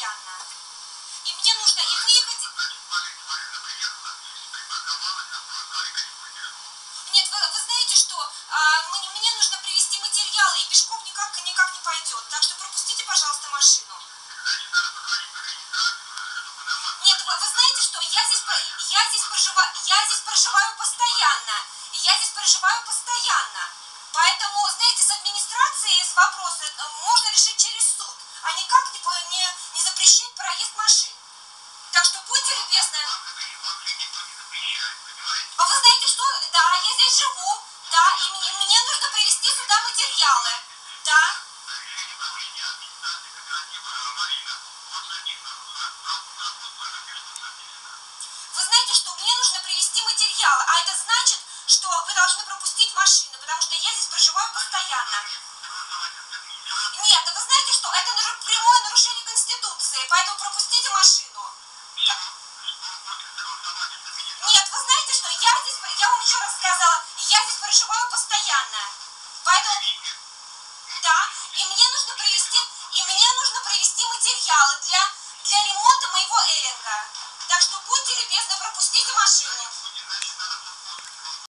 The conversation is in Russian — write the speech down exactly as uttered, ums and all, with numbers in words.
постоянно. И мне нужно и выехать... Нет, вы, вы знаете, что а, мне, мне нужно привезти материалы, и пешком никак, никак не пойдет. Так что пропустите, пожалуйста, машину. Нет, вы, вы знаете, что я здесь, я, здесь проживаю, я здесь проживаю постоянно. Я здесь проживаю постоянно. Поэтому, знаете, с администрацией с вопросы можно решить через суд, а никак не, не, не запрещать проезд машин. Так что будьте любезны. А вы знаете что? Да, я здесь живу. Да, и мне, мне нужно привезти сюда материалы. Да. Вы знаете, что мне нужно привезти материалы, а это значит, что вы должны пропустить машину, потому что я здесь проживаю постоянно. Нет, вы знаете, что это прямое нарушение Конституции, поэтому пропустите машину. Нет, вы знаете, что я здесь, я вам еще раз сказала, я здесь проживаю постоянно. Поэтому, да, и мне нужно привезти, и мне нужно привезти материалы для, для ремонта моего эллинга. Так что будьте